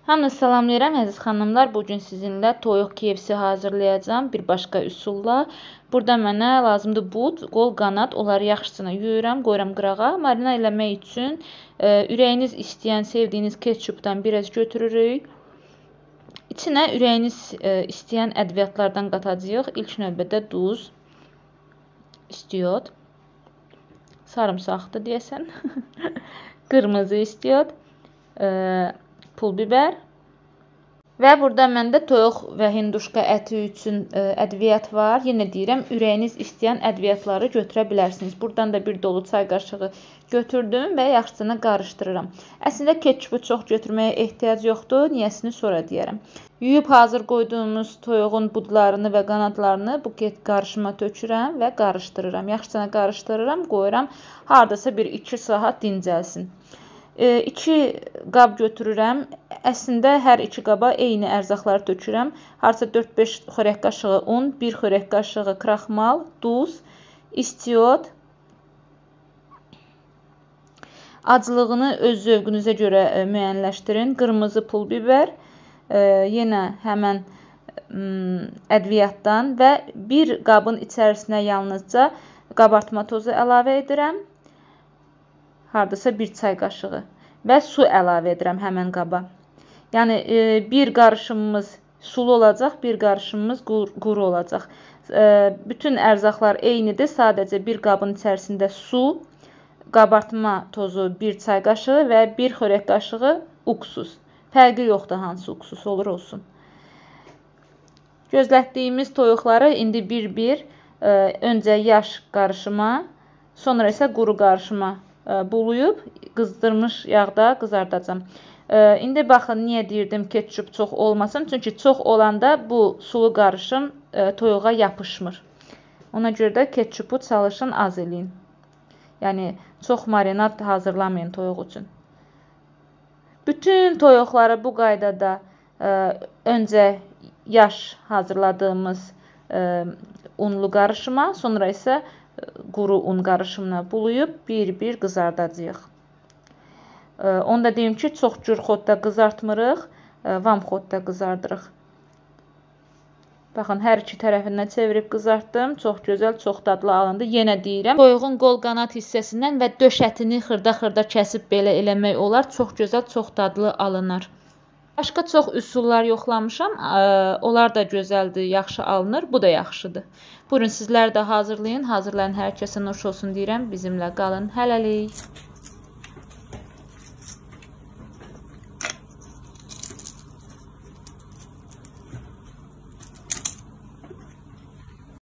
Hamınızı salamlayıram əziz xanımlar. Bugün sizinlə toyuq KFC hazırlayacağım bir başqa üsulla. Burada mənə lazımdır but, qol, qanat. Onları yaxşısına yuyuram, qoyuram qırağa. Marina eləmək üçün ürəyiniz istəyən, sevdiyiniz ketçupdan biraz götürürük. İçinə ürəyiniz istəyən ədviyyatlardan qatacağıq. İlk növbədə duz, istiot, sarımsaqdır deyəsən, qırmızı istiot, pul biber və burada məndə toyuq və hinduşka əti üçün ədviyyat var. Yenə deyirəm, ürəyiniz istəyən ədviyyatları götürə bilərsiniz. Buradan da bir dolu çay qaşığı götürdüm və yaxşısına qarışdırıram. Əslində ketçupu çox götürməyə ehtiyac yoxdur. Niyəsini sonra deyərəm. Yuyub hazır qoyduğumuz toyuğun budlarını və qanadlarını bu qarışıma tökürəm və qarışdırıram. Yaxşısına qarışdırıram, qoyuram. Hardasa bir 2 saat dincəlsin. 2 qab götürürəm. Əslində hər 2 qaba eyni ərzaqları tökürəm. Harca 4-5 xörək qaşığı un, 1 xörək qaşığı kraxmal, duz, istiot. Acılığını öz zövqünüzə görə müəyyənləşdirin. Qırmızı pul biber, yenə həmən ədviyyatdan və bir qabın içərisinə yalnızca qabartma tozu əlavə edirəm. Hardasa 1 çay qaşığı və su əlavə edirəm həmən qaba. Yəni bir qarışımımız sulu olacaq, bir qarışımımız quru olacaq. Bütün ərzaqlar eynidir. Sadəcə bir qabın içərisində su, qabartma tozu 1 çay qaşığı və 1 xörək qaşığı uksus. Fərqi yoxdur hansı uksus olur olsun. Gözlətdiyimiz toyuqları indi bir-bir öncə yaş qarışıma, sonra isə quru qarışıma bulayıb qızdırmış yağda qızardacağım. İndi baxın, niyə deyirdim ketçup çox olmasın? Çünki çox olanda bu sulu qarışım toyuğa yapışmır. Ona görə də ketçupu çalışın az eləyin. Yəni çox marinad hazırlamayın toyuq üçün. Bütün toyuqları bu qaydada öncə yaş hazırladığımız unlu qarışıma, sonra isə quru un qarışımına bulayıb bir-bir qızardacağıq. Onu da deyim ki, çox cür xodda qızartmırıq, vam xodda qızardırıq. Baxın, hər iki tərəfindən çevirib qızartdım. Çox gözəl, çox dadlı alındı. Yenə deyirəm, toyuğun qol qanat hissəsindən və döş ətini xırda-xırda kəsib belə eləmək olar. Çox gözəl, çox dadlı alınır. Başqa çox üsullar yoxlamışam. Onlar da gözəldir, yaxşı alınır. Bu da yaxşıdır. Buyurun, sizlər də hazırlayın. Hazırlayan hər kəsə nuş olsun deyirəm. Bizimlə qalın. Hələlik.